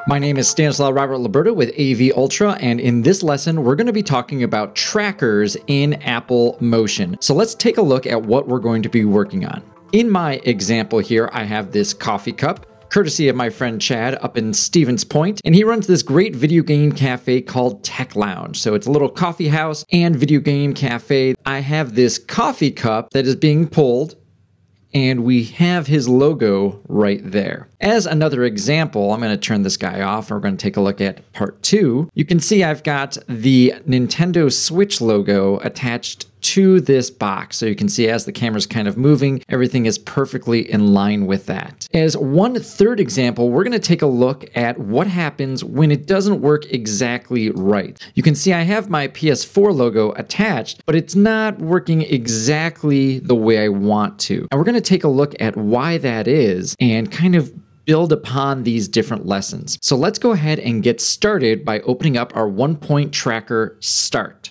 My name is Stanislaw Robert Liberta with AV Ultra, and in this lesson, we're going to be talking about trackers in Apple Motion. So let's take a look at what we're going to be working on. In my example here, I have this coffee cup, courtesy of my friend Chad up in Stevens Point, and he runs this great video game cafe called Tech Lounge. So it's a little coffee house and video game cafe. I have this coffee cup that is being pulled, and we have his logo right there. As another example, I'm going to turn this guy off and we're going to take a look at part 2. You can see I've got the Nintendo Switch logo attached to this box. So you can see as the camera's kind of moving, everything is perfectly in line with that. As one third example, we're going to take a look at what happens when it doesn't work exactly right. You can see I have my PS4 logo attached, but it's not working exactly the way I want to. And we're going to take a look at why that is and kind of build upon these different lessons. So let's go ahead and get started by opening up our one-point tracker start.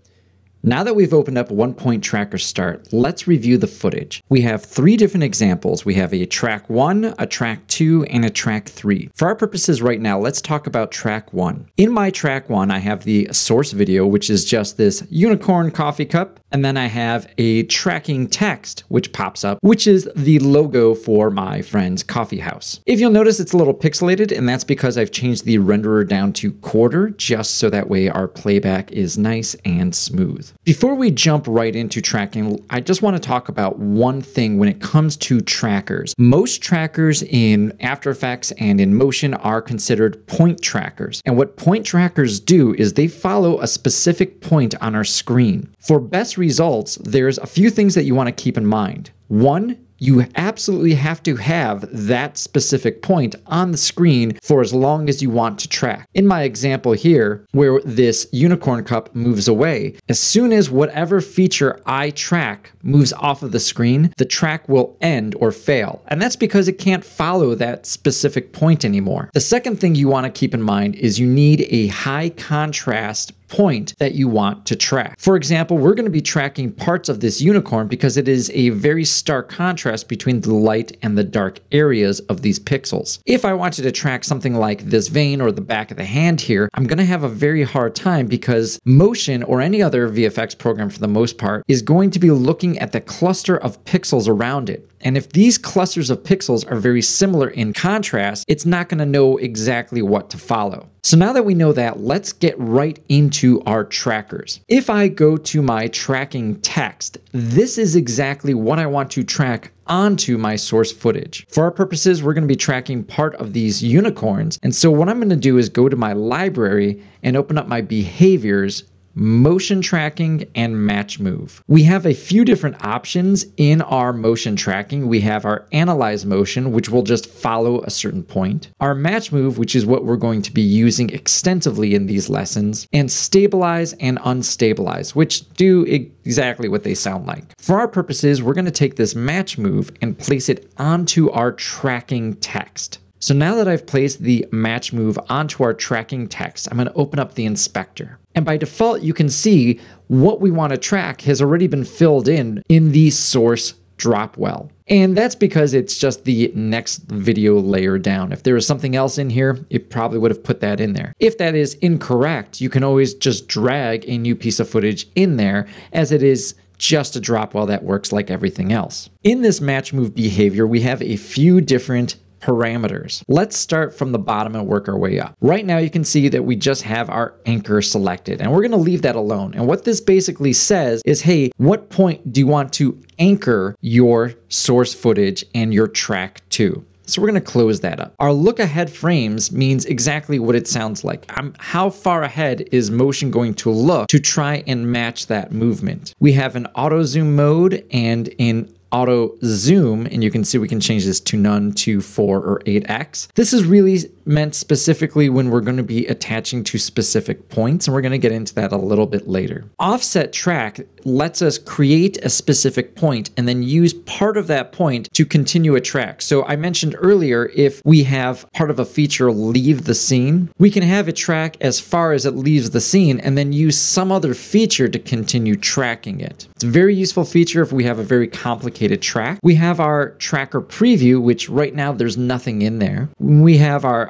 Now that we've opened up one-point tracker start, let's review the footage. We have 3 different examples. We have a track 1, a track 2, and a track 3. For our purposes right now, let's talk about track 1. In my track 1, I have the source video, which is just this unicorn coffee cup, and then I have a tracking text, which pops up, which is the logo for my friend's coffee house. If you'll notice, it's a little pixelated, and that's because I've changed the renderer down to quarter, just so that way our playback is nice and smooth. Before we jump right into tracking, I just want to talk about one thing when it comes to trackers. Most trackers in After Effects and in Motion are considered point trackers. And what point trackers do is they follow a specific point on our screen. For best results, there's a few things that you want to keep in mind. One, you absolutely have to have that specific point on the screen for as long as you want to track. In my example here, where this unicorn cup moves away, as soon as whatever feature I track moves off of the screen, the track will end or fail. And that's because it can't follow that specific point anymore. The second thing you want to keep in mind is you need a high contrast point that you want to track. For example, we're going to be tracking parts of this unicorn because it is a very stark contrast between the light and the dark areas of these pixels. If I wanted to track something like this vein or the back of the hand here, I'm going to have a very hard time because Motion or any other VFX program for the most part is going to be looking at the cluster of pixels around it. And if these clusters of pixels are very similar in contrast, it's not going to know exactly what to follow. So now that we know that, let's get right into our trackers. If I go to my tracking text, this is exactly what I want to track onto my source footage. For our purposes, we're going to be tracking part of these unicorns. And so what I'm going to do is go to my library and open up my behaviors, motion tracking, and match move. We have a few different options in our motion tracking. We have our analyze motion, which will just follow a certain point, our match move, which is what we're going to be using extensively in these lessons, and stabilize and unstabilize, which do exactly what they sound like. For our purposes, we're going to take this match move and place it onto our tracking text. So now that I've placed the match move onto our tracking text, I'm going to open up the inspector. And by default, you can see what we want to track has already been filled in the source drop well. And that's because it's just the next video layer down. If there was something else in here, it probably would have put that in there. If that is incorrect, you can always just drag a new piece of footage in there, as it is just a drop well that works like everything else. In this match move behavior, we have a few different parameters. Let's start from the bottom and work our way up. Right now you can see that we just have our anchor selected, and we're going to leave that alone. And what this basically says is, hey, what point do you want to anchor your source footage and your track to? So we're going to close that up. Our look ahead frames means exactly what it sounds like. How far ahead is Motion going to look to try and match that movement? We have an auto zoom mode and in auto zoom, and you can see we can change this to none, to 4 or 8x. This is really meant specifically when we're going to be attaching to specific points, and we're going to get into that a little bit later. Offset track lets us create a specific point and then use part of that point to continue a track. So I mentioned earlier, if we have part of a feature leave the scene, we can have it track as far as it leaves the scene and then use some other feature to continue tracking it. It's a very useful feature if we have a very complicated track. We have our tracker preview, which right now there's nothing in there. We have our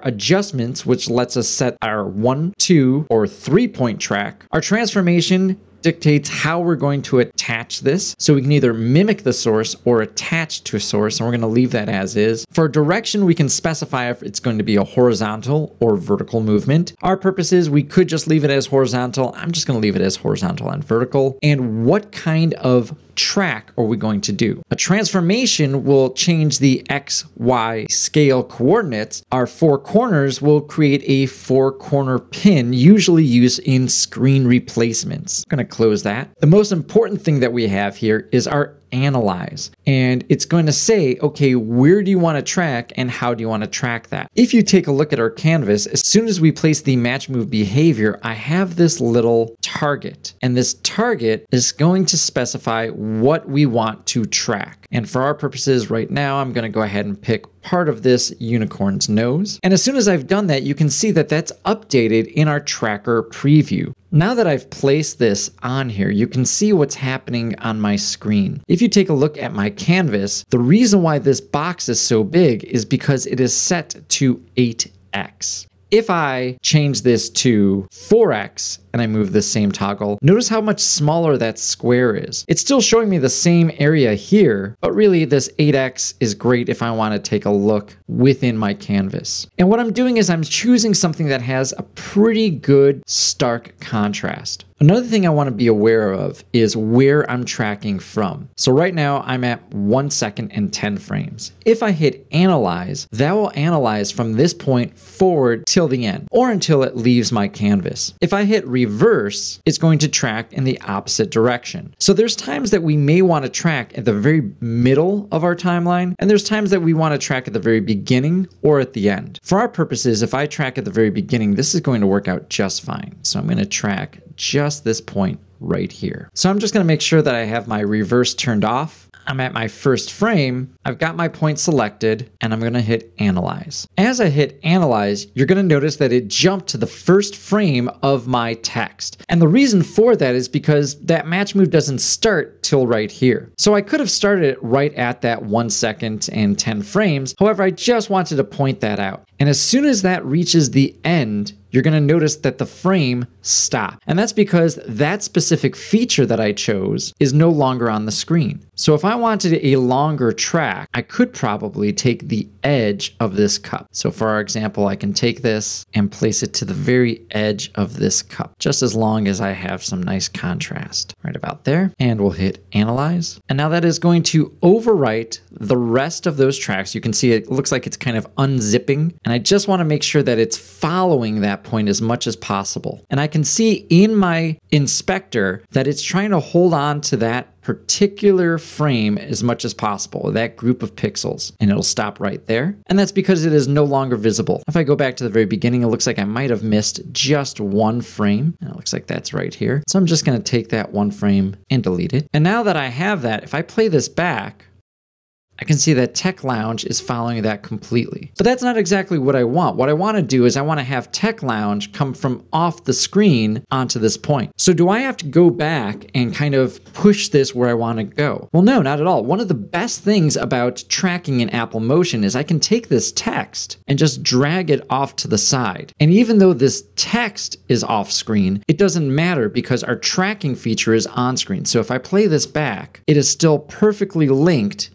adjustments, which lets us set our 1, 2, or 3-point track. Our transformation dictates how we're going to attach this. So we can either mimic the source or attach to a source, and we're going to leave that as is. For direction, we can specify if it's going to be a horizontal or vertical movement. Our purpose is we could just leave it as horizontal. I'm just going to leave it as horizontal and vertical. And what kind of track are we going to do? A transformation will change the X, Y scale coordinates. Our 4 corners will create a 4-corner pin, usually used in screen replacements. I'm going to close that. The most important thing that we have here is our analyze, and it's going to say, okay, where do you want to track and how do you want to track that? If you take a look at our canvas, as soon as we place the match move behavior, I have this little target, and this target is going to specify what we want to track. And for our purposes right now, I'm going to go ahead and pick part of this unicorn's nose. And as soon as I've done that, you can see that that's updated in our tracker preview. Now that I've placed this on here, you can see what's happening on my screen. If you take a look at my canvas, the reason why this box is so big is because it is set to 8x. If I change this to 4x and I move this same toggle, notice how much smaller that square is. It's still showing me the same area here, but really this 8x is great if I want to take a look within my canvas. And what I'm doing is I'm choosing something that has a pretty good stark contrast. Another thing I want to be aware of is where I'm tracking from. So right now I'm at 1 second and 10 frames. If I hit analyze, that will analyze from this point forward till the end, or until it leaves my canvas. If I hit reverse, it's going to track in the opposite direction. So there's times that we may want to track at the very middle of our timeline, and there's times that we want to track at the very beginning or at the end. For our purposes, if I track at the very beginning, this is going to work out just fine. So I'm going to track just this point right here. So I'm just going to make sure that I have my reverse turned off. I'm at my first frame, I've got my point selected, and I'm going to hit analyze. As I hit analyze, you're going to notice that it jumped to the first frame of my text. And the reason for that is because that match move doesn't start till right here. So I could have started it right at that 1 second and 10 frames. However, I just wanted to point that out. And as soon as that reaches the end, you're going to notice that the frame stopped. And that's because that specific feature that I chose is no longer on the screen. So if I wanted a longer track, I could probably take the edge of this cup. So for our example, I can take this and place it to the very edge of this cup, just as long as I have some nice contrast right about there. And we'll hit analyze. And now that is going to overwrite the rest of those tracks. You can see it looks like it's kind of unzipping. And I just want to make sure that it's following that point as much as possible. And I can see in my inspector that it's trying to hold on to that particular frame as much as possible, that group of pixels, and it'll stop right there. And that's because it is no longer visible. If I go back to the very beginning, it looks like I might have missed just 1 frame. And it looks like that's right here. So I'm just going to take that 1 frame and delete it. And now that I have that, if I play this back, I can see that Tech Lounge is following that completely. But that's not exactly what I want. What I want to do is I want to have Tech Lounge come from off the screen onto this point. So do I have to go back and kind of push this where I want to go? Well, no, not at all. One of the best things about tracking in Apple Motion is I can take this text and just drag it off to the side. And even though this text is off screen, it doesn't matter because our tracking feature is on screen. So if I play this back, it is still perfectly linked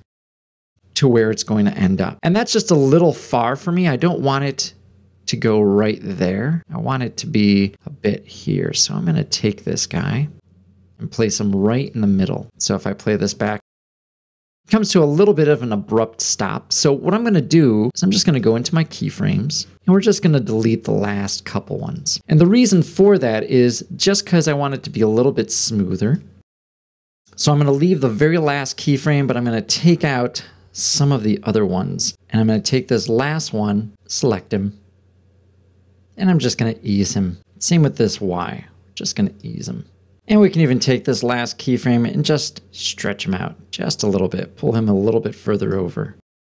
to where it's going to end up. And that's just a little far for me. I don't want it to go right there. I want it to be a bit here. So I'm going to take this guy and place him right in the middle. So if I play this back, it comes to a little bit of an abrupt stop. So what I'm going to do is I'm just going to go into my keyframes and we're just going to delete the last couple ones. And the reason for that is just because I want it to be a little bit smoother. So I'm going to leave the very last keyframe, but I'm going to take out some of the other ones. And I'm going to take this last one, select him, and I'm just going to ease him. Same with this Y. We're just going to ease him. And we can even take this last keyframe and just stretch him out just a little bit, pull him a little bit further over.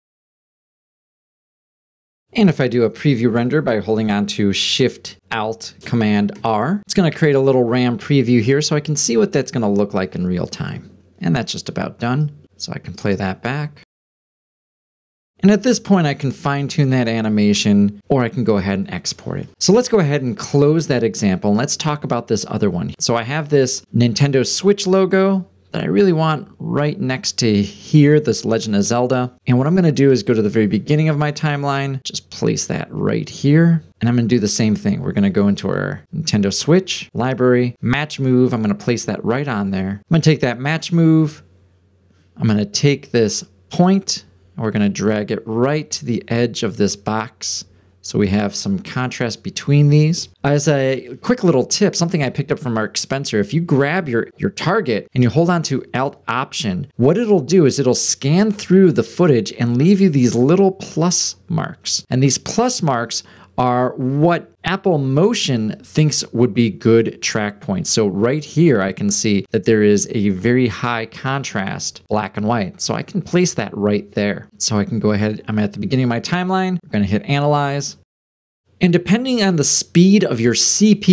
And if I do a preview render by holding on to Shift, Alt, Command, R, it's going to create a little RAM preview here so I can see what that's going to look like in real time. And that's just about done. So I can play that back. And at this point, I can fine tune that animation, or I can go ahead and export it. So let's go ahead and close that example, and let's talk about this other one. So I have this Nintendo Switch logo that I really want right next to here, this Legend of Zelda. And what I'm gonna do is go to the very beginning of my timeline, just place that right here. And I'm gonna do the same thing. We're gonna go into our Nintendo Switch library, match move. I'm gonna place that right on there. I'm gonna take that match move. I'm gonna take this point, and we're gonna drag it right to the edge of this box. So we have some contrast between these. As a quick little tip, something I picked up from Mark Spencer, if you grab your target and you hold on to Alt Option, what it'll do is it'll scan through the footage and leave you these little plus marks. And these plus marks are what Apple Motion thinks would be good track points. So right here, I can see that there is a very high contrast, black and white. So I can place that right there. So I can go ahead, I'm at the beginning of my timeline, we're gonna hit Analyze. And depending on the speed of your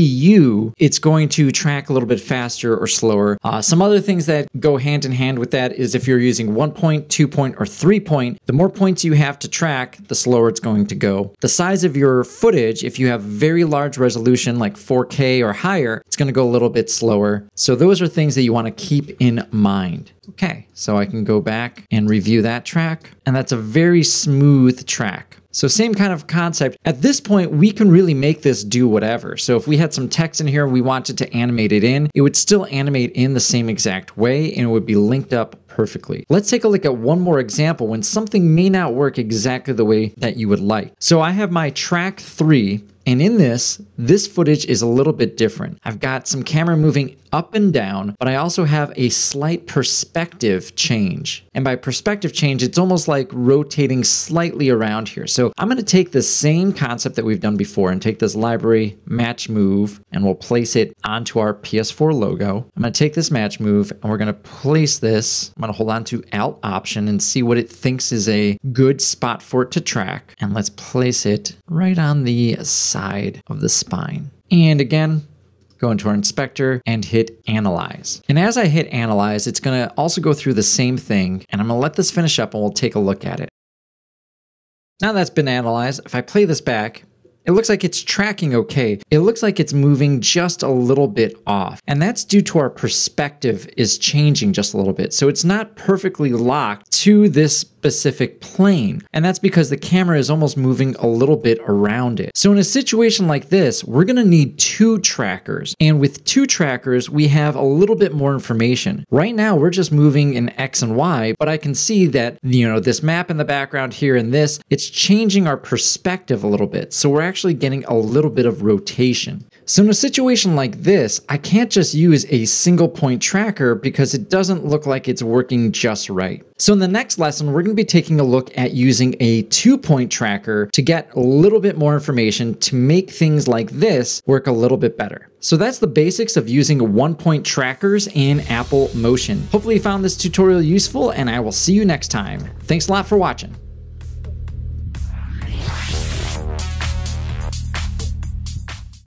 CPU, it's going to track a little bit faster or slower. Some other things that go hand in hand with that is if you're using 1 point, 2 point, or 3 point, the more points you have to track, the slower it's going to go. The size of your footage, if you have very large resolution like 4K or higher, it's going to go a little bit slower. So those are things that you want to keep in mind. Okay, so I can go back and review that track, and that's a very smooth track. So same kind of concept. At this point, we can really make this do whatever. So if we had some text in here and we wanted to animate it in, it would still animate in the same exact way and it would be linked up perfectly. Let's take a look at one more example when something may not work exactly the way that you would like. So I have my track 3. And in this footage is a little bit different. I've got some camera moving up and down, but I also have a slight perspective change. And by perspective change, it's almost like rotating slightly around here. So I'm gonna take the same concept that we've done before and take this library match move, and we'll place it onto our PS4 logo. I'm gonna take this match move and we're gonna place this, I'm gonna hold on to Alt Option and see what it thinks is a good spot for it to track. And let's place it right on the side of the spine. And again, go into our inspector and hit Analyze. And as I hit Analyze, it's gonna also go through the same thing, and I'm gonna let this finish up and we'll take a look at it. Now that's been analyzed, if I play this back, it looks like it's tracking okay. It looks like it's moving just a little bit off. And that's due to our perspective is changing just a little bit. So it's not perfectly locked to this specific plane. And that's because the camera is almost moving a little bit around it. So in a situation like this, we're gonna need 2 trackers. And with 2 trackers, we have a little bit more information. Right now, we're just moving in X and Y, but I can see that, this map in the background here and this, it's changing our perspective a little bit. So we're actually getting a little bit of rotation. So in a situation like this, I can't just use a single point tracker because it doesn't look like it's working just right. So in the next lesson, we're going to be taking a look at using a 2-point tracker to get a little bit more information to make things like this work a little bit better. So that's the basics of using 1-point trackers in Apple Motion. Hopefully you found this tutorial useful, and I will see you next time. Thanks a lot for watching.